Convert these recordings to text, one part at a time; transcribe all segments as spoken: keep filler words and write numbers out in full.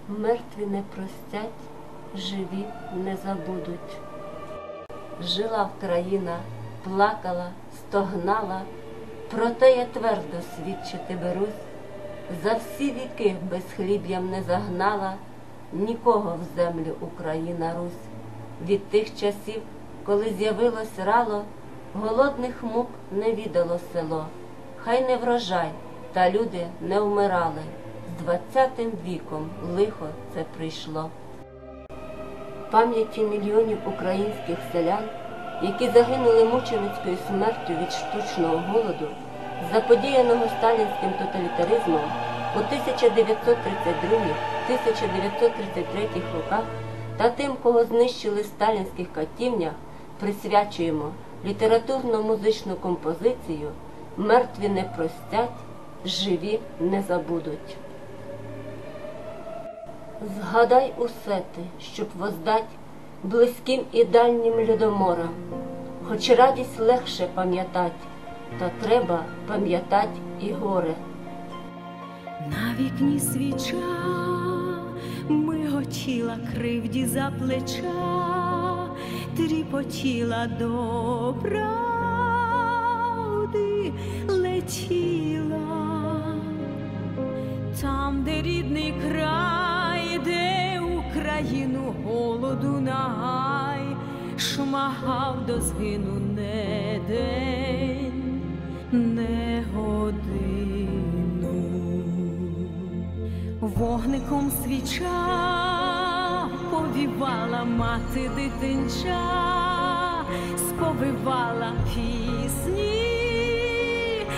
Мертві не простять, живі не забудуть. Жила Вкраїна, плакала, стогнала, проте я твердо свідчити берусь, за всі віки безхліб'ям не загнала нікого в землю Україна Русь. Від тих часів, коли з'явилось рало, голодних мук не відало село. Хай не врожай, та люди не вмирали, з двадцятим віком лихо це прийшло. Пам'яті мільйонів українських селян, які загинули мученицькою смертю від штучного голоду, заподіяного сталінським тоталітаризмом у тисяча дев'ятсот тридцять другому — тисяча дев'ятсот тридцять третьому роках, та тим, кого знищили в сталінських катівнях, присвячуємо літературно-музичну композицію «Мертві не простять, живі не забудуть». Згадай усе ти, щоб воздать близьким і дальнім людоморам, хоч радість легше пам'ятать, та треба пам'ятать і горе. На вікні свіча миготіла кривді за плеча, тріпотіла до правди летіла. Там, де рідний край, де Україну голоду нагай, шмагав до згину не день, не годину. Вогником свіча повівала мати дитинча, сповивала пісні,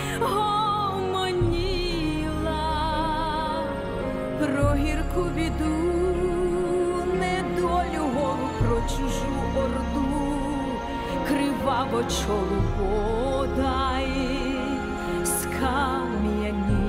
гомоніла про гірку біду, недолю голу, про чужу орду, криваво чолу подай скам'яніла.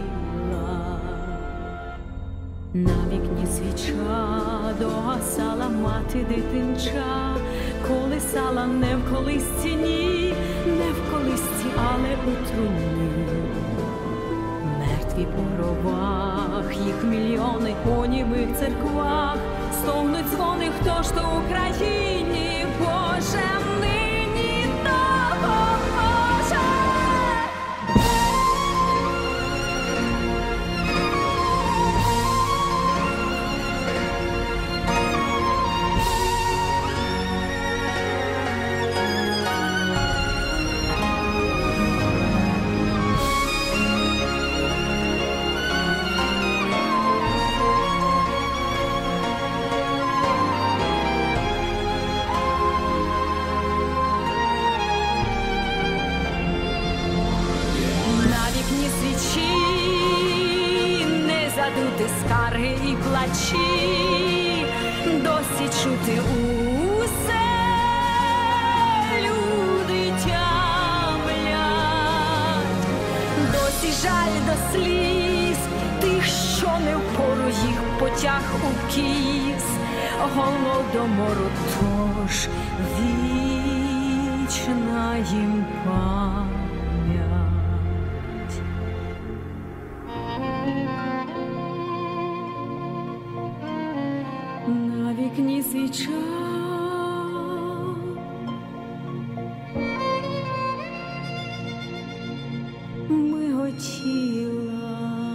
На вікні свіча догасала мати дитинча, колисала не в колисці, ні, не в колисці, але у труні. Мертві по гробах, їх мільйони у німих церквах, стогнуть дзвони, хто ж то Україні, Боже, нині допоможе. Задути скарги і плачі, досі чути усе, люди тямлять, досі жаль до сліз тих, що не впору їх потяг у кіс голодомору, тож вічна їм пам'ять. На вікні свіча миготіла.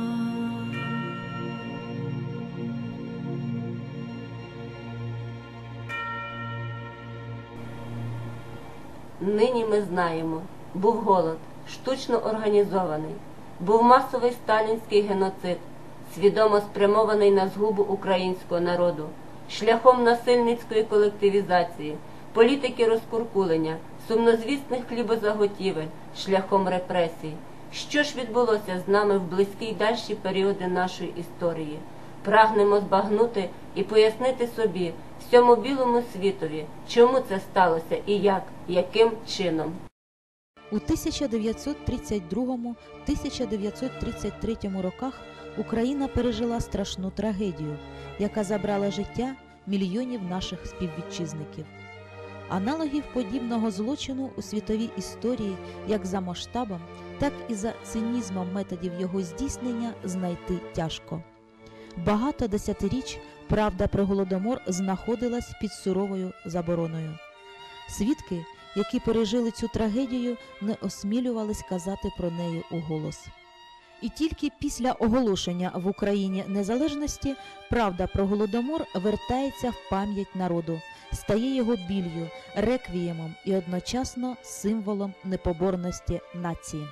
Нині ми знаємо, був голод, штучно організований, був масовий сталінський геноцид, свідомо спрямований на згубу українського народу, шляхом насильницької колективізації, політики розкуркулення, сумнозвісних хлібозаготівель, шляхом репресій. Що ж відбулося з нами в близькі й дальші періоди нашої історії? Прагнемо збагнути і пояснити собі, всьому білому світові, чому це сталося і як, яким чином. У тисяча дев'ятсот тридцять другому — тисяча дев'ятсот тридцять третьому роках Україна пережила страшну трагедію, яка забрала життя мільйонів наших співвітчизників. Аналогів подібного злочину у світовій історії як за масштабом, так і за цинізмом методів його здійснення знайти тяжко. Багато десятиріч правда про Голодомор знаходилась під суровою забороною. Свідки, які пережили цю трагедію, не осмілювались казати про неї уголос. І тільки після оголошення в Україні незалежності правда про Голодомор вертається в пам'ять народу, стає його біллю, реквіємом і одночасно символом непоборності нації.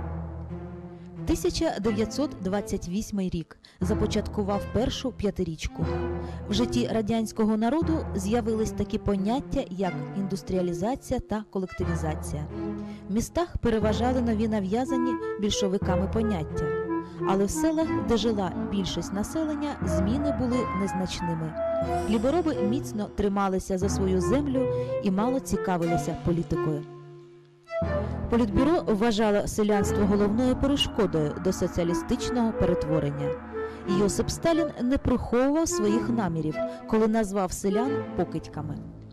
тисяча дев'ятсот двадцять восьмий рік започаткував першу п'ятирічку. В житті радянського народу з'явились такі поняття, як індустріалізація та колективізація. В містах переважали нові нав'язані більшовиками поняття, але в селах, де жила більшість населення, зміни були незначними. Хлібороби міцно трималися за свою землю і мало цікавилися політикою. Політбюро вважало селянство головною перешкодою до соціалістичного перетворення. Йосип Сталін не приховував своїх намірів, коли назвав селян покидьками.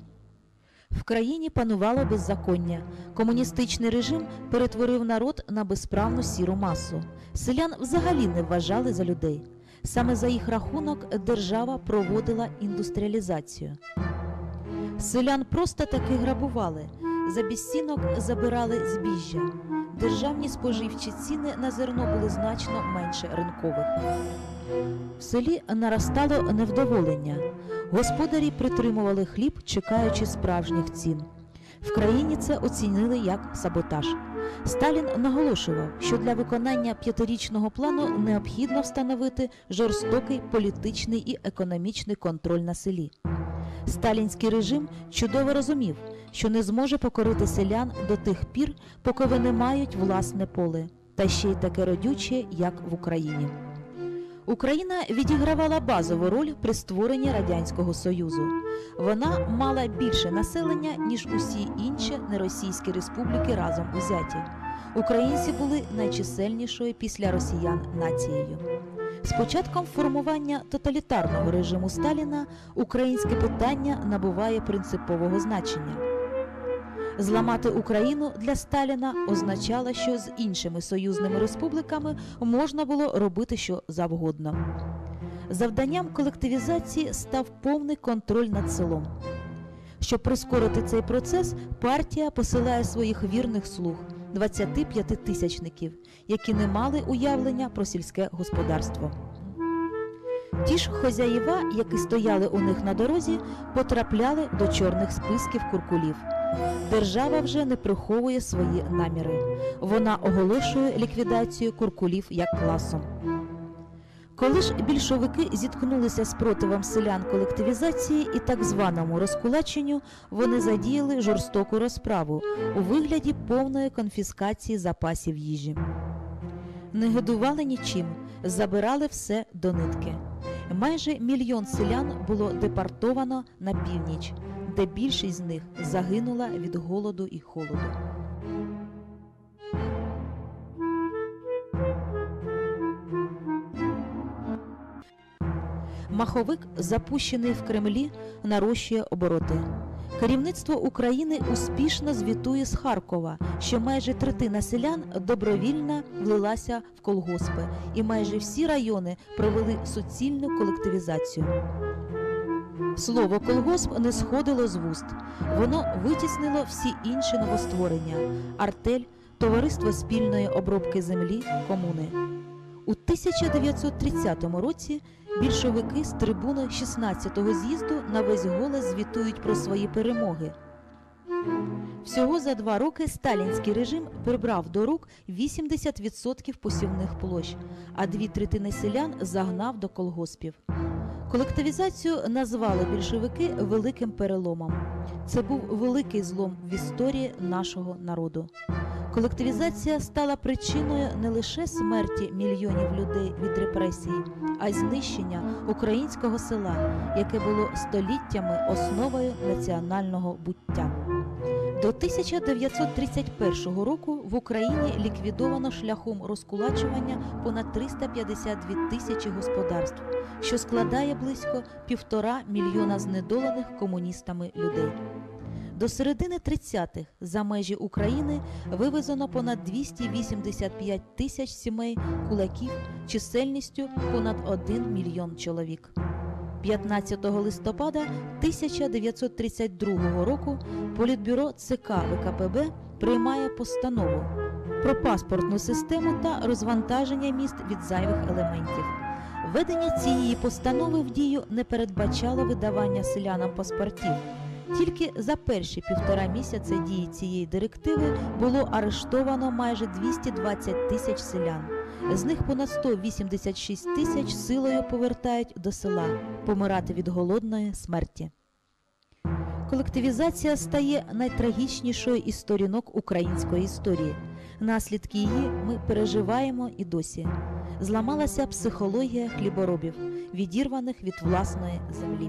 В країні панувало беззаконня. Комуністичний режим перетворив народ на безправну сіру масу. Селян взагалі не вважали за людей. Саме за їх рахунок держава проводила індустріалізацію. Селян просто таки грабували. За безцінок забирали збіжжя. Державні споживчі ціни на зерно були значно менше ринкових. В селі наростало невдоволення. Господарі притримували хліб, чекаючи справжніх цін. В країні це оцінили як саботаж. Сталін наголошував, що для виконання п'ятирічного плану необхідно встановити жорстокий політичний і економічний контроль на селі. Сталінський режим чудово розумів, що не зможе покорити селян до тих пір, поки вони мають власне поле, та ще й таке родюче, як в Україні. Україна відігравала базову роль при створенні Радянського Союзу. Вона мала більше населення, ніж усі інші неросійські республіки разом узяті. Українці були найчисельнішою після росіян нацією. З початком формування тоталітарного режиму Сталіна українське питання набуває принципового значення. Зламати Україну для Сталіна означало, що з іншими союзними республіками можна було робити що завгодно. Завданням колективізації став повний контроль над селом. Щоб прискорити цей процес, партія посилає своїх вірних слуг – двадцятип'ятитисячників, які не мали уявлення про сільське господарство. Ті ж хозяїва, які стояли у них на дорозі, потрапляли до чорних списків куркулів. Держава вже не приховує свої наміри. Вона оголошує ліквідацію куркулів як класу. Коли ж більшовики зіткнулися з противом селян колективізації і так званому розкулаченню, вони задіяли жорстоку розправу у вигляді повної конфіскації запасів їжі. Не годували нічим, забирали все до нитки. Майже мільйон селян було депортовано на північ, де більшість з них загинула від голоду і холоду. Маховик, запущений в Кремлі, нарощує обороти. Керівництво України успішно звітує з Харкова, що майже третина селян добровільно влилася в колгоспи, і майже всі райони провели суцільну колективізацію. Слово «колгосп» не сходило з вуст. Воно витіснило всі інші новостворення – артель, товариство спільної обробки землі, комуни. У тисяча дев'ятсот тридцятому році більшовики з трибуни шістнадцятого з'їзду на весь голос звітують про свої перемоги. Всього за два роки сталінський режим прибрав до рук вісімдесят відсотків посівних площ, а дві третини селян загнав до колгоспів. Колективізацію назвали більшовики великим переломом. Це був великий злом в історії нашого народу. Колективізація стала причиною не лише смерті мільйонів людей від репресій, а й знищення українського села, яке було століттями основою національного буття. До тисяча дев'ятсот тридцять першого року в Україні ліквідовано шляхом розкулачування понад триста п'ятдесят дві тисячі господарств, що складає близько півтора мільйона знедолених комуністами людей. До середини тридцятих за межі України вивезено понад двісті вісімдесят п'ять тисяч сімей кулаків чисельністю понад один мільйон чоловік. п'ятнадцятого листопада тисяча дев'ятсот тридцять другого року Політбюро ЦК ВКПБ приймає постанову про паспортну систему та розвантаження міст від зайвих елементів. Введення цієї постанови в дію не передбачало видавання селянам паспортів. Тільки за перші півтора місяця дії цієї директиви було арештовано майже двісті двадцять тисяч селян. З них понад сто вісімдесят шість тисяч силою повертають до села помирати від голодної смерті. Колективізація стає найтрагічнішою із сторінок української історії. Наслідки її ми переживаємо і досі. Зламалася психологія хліборобів, відірваних від власної землі.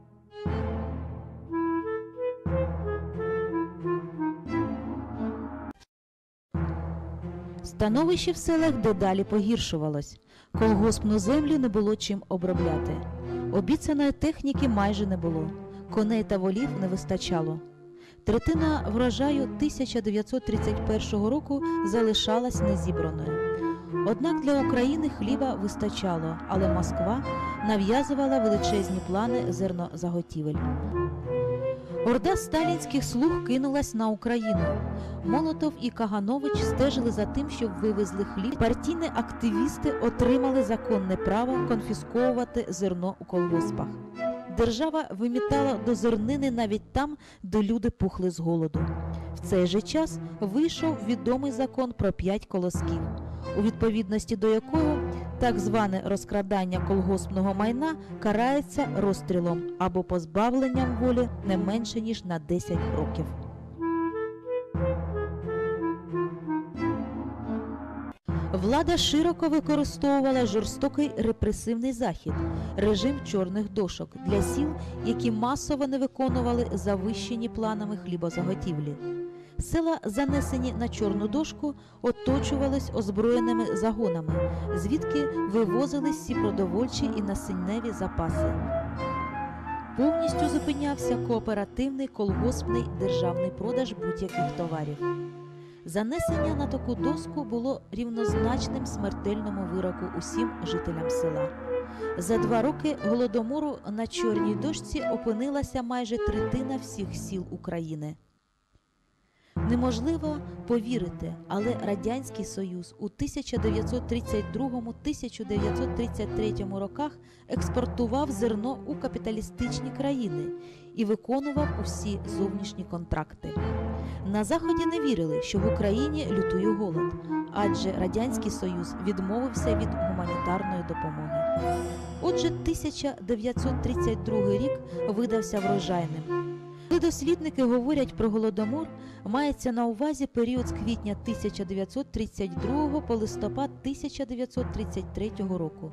Становище в селах дедалі погіршувалось. Колгоспну землю не було чим обробляти. Обіцяної техніки майже не було. Коней та волів не вистачало. Третина врожаю тисяча дев'ятсот тридцять першого року залишалась незібраною. Однак для України хліба вистачало, але Москва нав'язувала величезні плани зернозаготівель. Орда сталінських слуг кинулась на Україну. Молотов і Каганович стежили за тим, щоб вивезли хліб. Партійні активісти отримали законне право конфісковувати зерно у колгоспах. Держава вимітала до зернини навіть там, де люди пухли з голоду. В цей же час вийшов відомий закон про п'ять колосків, у відповідності до якого так зване розкрадання колгоспного майна карається розстрілом або позбавленням волі не менше, ніж на десять років. Влада широко використовувала жорстокий репресивний захід – режим чорних дошок для сіл, які масово не виконували завищені планами хлібозаготівлі. Села, занесені на чорну дошку, оточувались озброєними загонами, звідки вивозились всі продовольчі і насінневі запаси. Повністю зупинявся кооперативний колгоспний державний продаж будь-яких товарів. Занесення на таку доску було рівнозначним смертельному вироку усім жителям села. За два роки голодомору на чорній дошці опинилася майже третина всіх сіл України. Неможливо повірити, але Радянський Союз у тисяча дев'ятсот тридцять другому - тисяча дев'ятсот тридцять третьому роках експортував зерно у капіталістичні країни і виконував усі зовнішні контракти. На Заході не вірили, що в Україні лютує голод, адже Радянський Союз відмовився від гуманітарної допомоги. Отже, тисяча дев'ятсот тридцять другий рік видався врожайним. Коли дослідники говорять про голодомор, мається на увазі період з квітня тисяча дев'ятсот тридцять другого по листопад тисяча дев'ятсот тридцять третього року.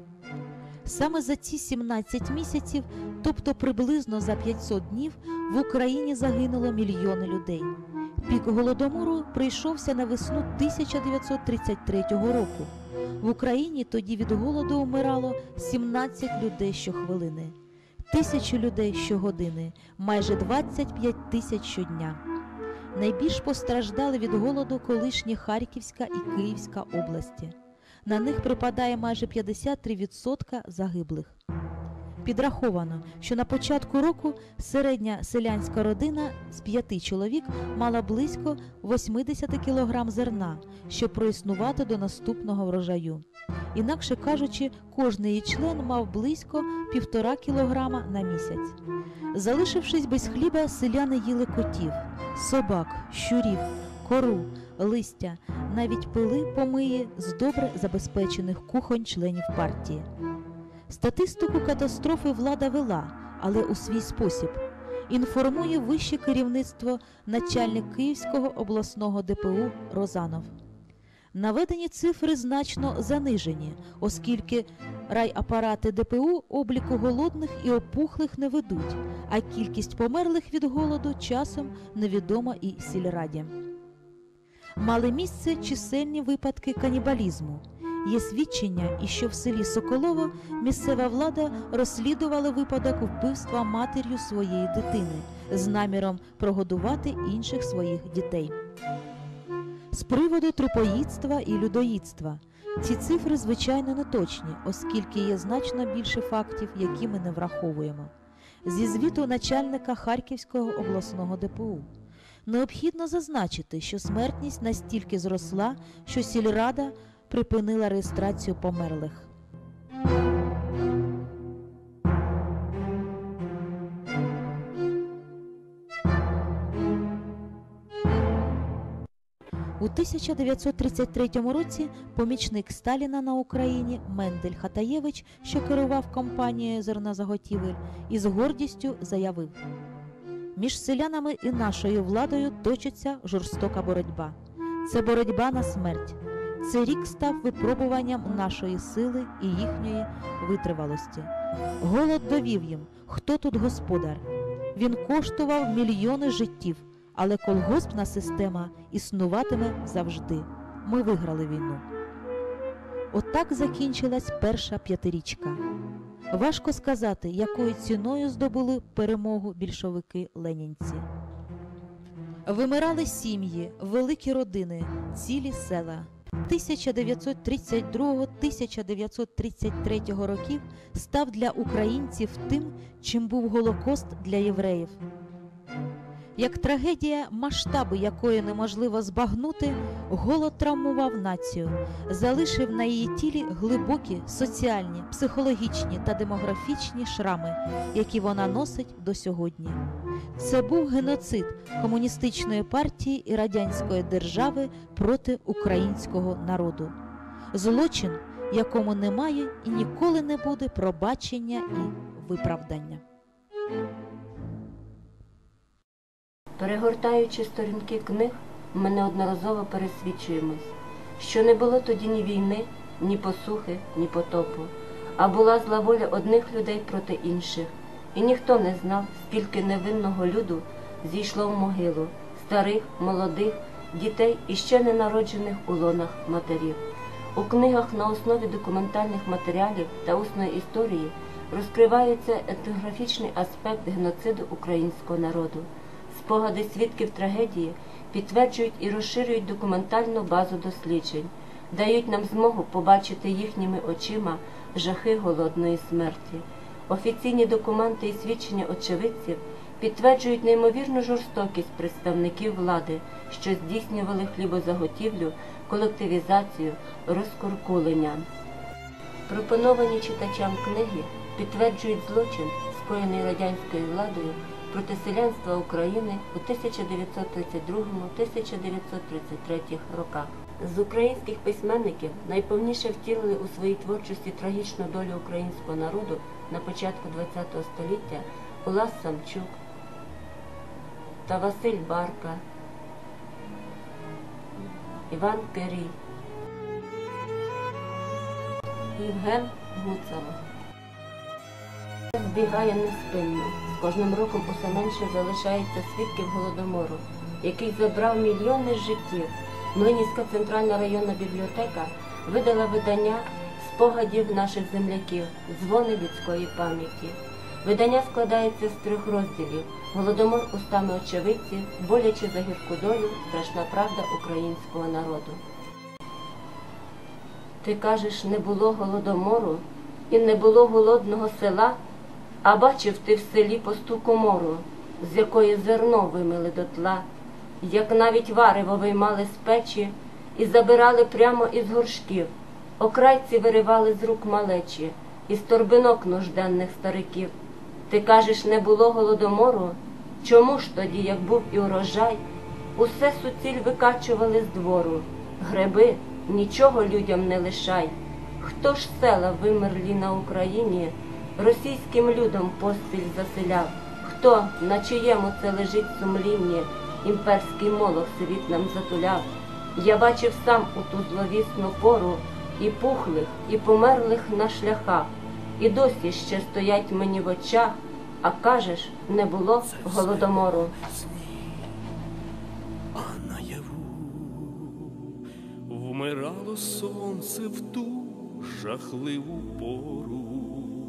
Саме за ці сімнадцять місяців, тобто приблизно за п'ятсот днів, в Україні загинуло мільйони людей. Пік голодомору прийшовся на весну тисяча дев'ятсот тридцять третього року. В Україні тоді від голоду умирало сімнадцять людей щохвилини. Тисячу людей щогодини, майже двадцять п'ять тисяч щодня. Найбільш постраждали від голоду колишні Харківська і Київська області. На них припадає майже п'ятдесят три відсотки загиблих. Підраховано, що на початку року середня селянська родина з п'яти чоловік мала близько вісімдесят кілограм зерна, щоб проіснувати до наступного врожаю. Інакше кажучи, кожен її член мав близько півтора кілограма на місяць. Залишившись без хліба, селяни їли котів, собак, щурів, кору, листя, навіть пили помиї з добре забезпечених кухонь членів партії. Статистику катастрофи влада вела, але у свій спосіб. Інформує вище керівництво начальник Київського обласного Де Пе У Розанов. Наведені цифри значно занижені, оскільки райапарати Де Пе У обліку голодних і опухлих не ведуть, а кількість померлих від голоду часом невідома і сільраді. Мали місце чисельні випадки канібалізму. Є свідчення, і що в селі Соколово місцева влада розслідувала випадок вбивства матір'ю своєї дитини з наміром прогодувати інших своїх дітей. З приводу трупоїдства і людоїдства. Ці цифри, звичайно, не точні, оскільки є значно більше фактів, які ми не враховуємо. Зі звіту начальника Харківського обласного де пе у. Необхідно зазначити, що смертність настільки зросла, що сільрада припинила реєстрацію померлих. У тисяча дев'ятсот тридцять третьому році помічник Сталіна на Україні Мендель Хатаєвич, що керував компанією «Зернозаготівель», із гордістю заявив: «Між селянами і нашою владою точиться жорстока боротьба. Це боротьба на смерть. Цей рік став випробуванням нашої сили і їхньої витривалості. Голод довів їм, хто тут господар. Він коштував мільйони життів, але колгоспна система існуватиме завжди. Ми виграли війну». Отак закінчилась перша п'ятирічка. Важко сказати, якою ціною здобули перемогу більшовики-ленінці. Вимирали сім'ї, великі родини, цілі села. тисяча дев'ятсот тридцять другого - тисяча дев'ятсот тридцять третього років став для українців тим, чим був Голокост для євреїв. Як трагедія, масштаби якої неможливо збагнути, голод травмував націю, залишив на її тілі глибокі соціальні, психологічні та демографічні шрами, які вона носить до сьогодні. Це був геноцид комуністичної партії і радянської держави проти українського народу. Злочин, якому немає і ніколи не буде пробачення і виправдання. Перегортаючи сторінки книг, ми неодноразово пересвідчуємось, що не було тоді ні війни, ні посухи, ні потопу, а була зла воля одних людей проти інших, і ніхто не знав, скільки невинного люду зійшло в могилу, старих, молодих, дітей і ще ненароджених у лонах матерів. У книгах на основі документальних матеріалів та усної історії розкривається етнографічний аспект геноциду українського народу. Спогади свідків трагедії підтверджують і розширюють документальну базу досліджень, дають нам змогу побачити їхніми очима жахи голодної смерті. Офіційні документи і свідчення очевидців підтверджують неймовірну жорстокість представників влади, що здійснювали хлібозаготівлю, колективізацію, розкуркулення. Пропоновані читачам книги підтверджують злочин, скоєний радянською владою проти селянства України у тисяча дев'ятсот тридцять другому - тисяча дев'ятсот тридцять третьому роках. З українських письменників найповніше втілили у своїй творчості трагічну долю українського народу на початку ХХ століття Улас Самчук та Василь Барка, Іван Кирій, Євген Гуцало. Збігає неспинно. З кожним роком усе менше залишається свідків Голодомору, який забрав мільйони життів. Млинівська центральна районна бібліотека видала видання спогадів наших земляків «Дзвони людської пам'яті». Видання складається з трьох розділів: «Голодомор устами очевидців», «Боляче за гірку долю», «Страшна правда українського народу». Ти кажеш, не було голодомору і не було голодного села, а бачив ти в селі пусту комору, з якої зерно вимили дотла, як навіть варево виймали з печі і забирали прямо із горшків, окрайці виривали з рук малечі, із торбинок нужденних стариків. Ти кажеш, не було голодомору? Чому ж тоді, як був і урожай, усе суціль викачували з двору? Греби, нічого людям не лишай. Хто ж села вимерлі на Україні російським людом постіль заселяв? Хто, на чиєму це лежить сумлінні, імперський молох світ нам затуляв? Я бачив сам у ту зловісну пору і пухлих, і померлих на шляхах, і досі ще стоять мені в очах, а кажеш, не було голодомору. А наяву в вмирало сонце в ту жахливу пору,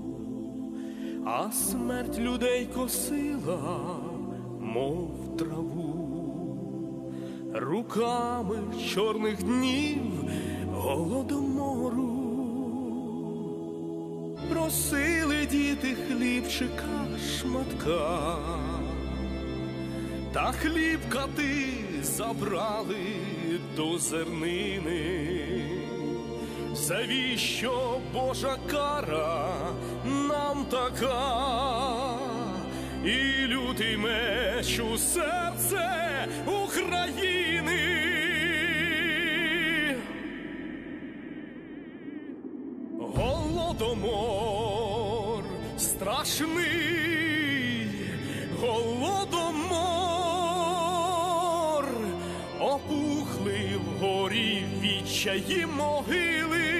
а смерть людей косила, мов траву, руками чорних днів голодомору. Просили діти хлібчика шматка, та хліб кати забрали до зернини. Завіщо Божа кара нам така, і лютий меч у серце України. Голодомор страшний, голодомор, опухли вгорі відчаї могили,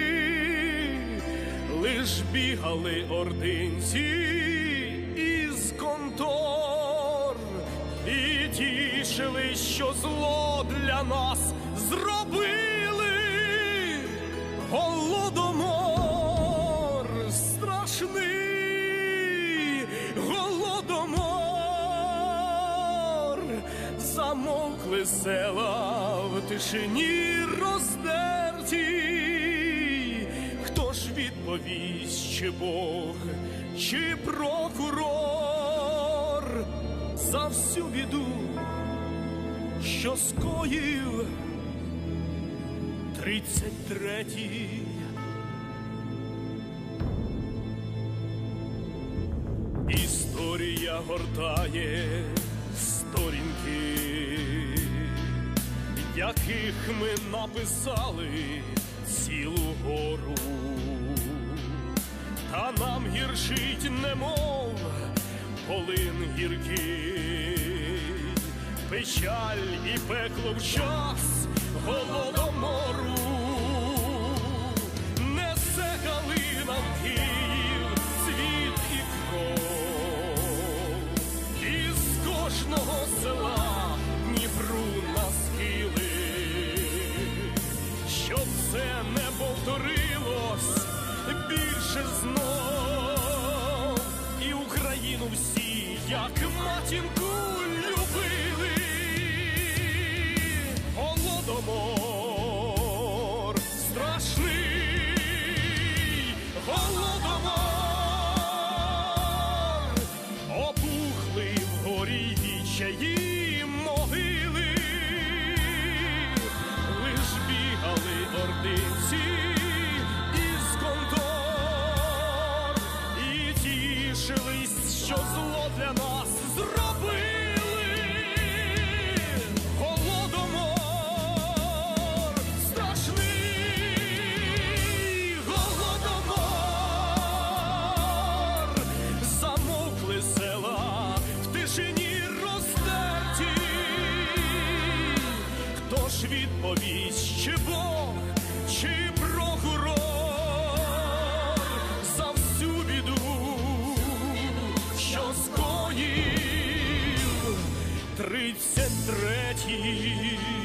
лиш бігали ординці із контор і тішили, що зло для нас зробили. Голодомор страшний, голодомор, замовкли села в тишині роздерті. Хто ж відповість, чи Бог, чи прокурор, за всю біду, що скоїв тридцять третій. Історія гортає сторінки, яких ми написали цілу гору, та нам гіршить, немов полин гіркий, печаль і пекло в час голодомору. Несе галина в Київ цвіт і кров, із кожного села Дніпру на схили, щоб це не повторилось більше знов, і Україну всі, як матінку, любили. Голодомор страшний, голодомор, опухли вгорі відчаї могили, лиш бігали ординці із контор і тішились, що зло для нас зробили. Відповість, чи Бог, чи прокурор, за всю біду, що скоїв тридцять третій.